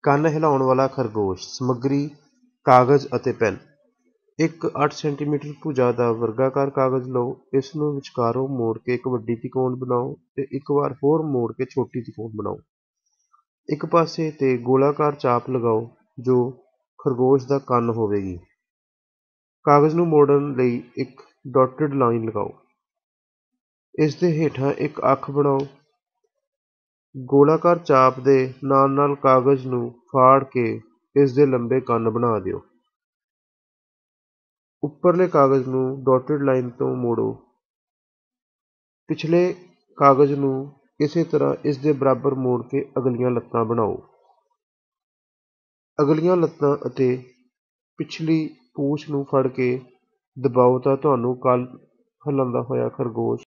ਕੰਨ ਹਿਲਾਉਣ ਵਾਲਾ ਖਰਗੋਸ਼। ਸਮੱਗਰੀ: ਕਾਗਜ਼ ਅਤੇ ਪੈਨ। ਇੱਕ 8 ਸੈਂਟੀਮੀਟਰ ਭੁਜਾ ਦਾ ਵਰਗਾਕਾਰ ਕਾਗਜ਼ ਲਓ। ਇਸ ਨੂੰ ਵਿਚਕਾਰੋਂ ਮੋੜ ਕੇ ਇੱਕ ਵੱਡੀ ਤਿਕੋਣ ਬਣਾਓ ਤੇ ਇੱਕ ਵਾਰ ਹੋਰ ਮੋੜ ਕੇ ਛੋਟੀ ਤਿਕੋਣ ਬਣਾਓ। ਇੱਕ ਪਾਸੇ ਤੇ ਗੋਲਾਕਾਰ ਚਾਪ ਲਗਾਓ ਜੋ ਖਰਗੋਸ਼ ਦਾ ਕੰਨ ਹੋਵੇਗੀ। ਕਾਗਜ਼ ਨੂੰ ਮੋੜਨ ਲਈ ਇੱਕ ਡਾਟਡ ਲਾਈਨ ਲਗਾਓ। ਇਸ ਦੇ ਹੇਠਾਂ ਇੱਕ ਅੱਖ ਬਣਾਓ। ਗੋਲਾਕਾਰ ਚਾਪ ਦੇ ਨਾਲ ਨਾਲ ਕਾਗਜ਼ ਨੂੰ ਫਾੜ ਕੇ ਇਸ ਦੇ ਲੰਬੇ ਕੰਨ ਬਣਾ ਦਿਓ। ਉੱਪਰਲੇ ਕਾਗਜ਼ ਨੂੰ ਡਾਟਡ ਲਾਈਨ ਤੋਂ ਮੋੜੋ। ਪਿਛਲੇ ਕਾਗਜ਼ ਨੂੰ ਇਸੇ ਤਰ੍ਹਾਂ ਇਸ ਦੇ ਬਰਾਬਰ ਮੋੜ ਕੇ ਅਗਲੀਆਂ ਲੱਤਾਂ ਬਣਾਓ। ਅਗਲੀਆਂ ਲੱਤਾਂ ਅਤੇ ਪਿਛਲੀ ਪੂਛ ਨੂੰ ਫੜ ਕੇ ਦਬਾਓ ਤਾਂ ਤੁਹਾਨੂੰ ਕੰਨ ਹਿਲਾਉਂਦਾ ਹੋਇਆ ਖਰਗੋਸ਼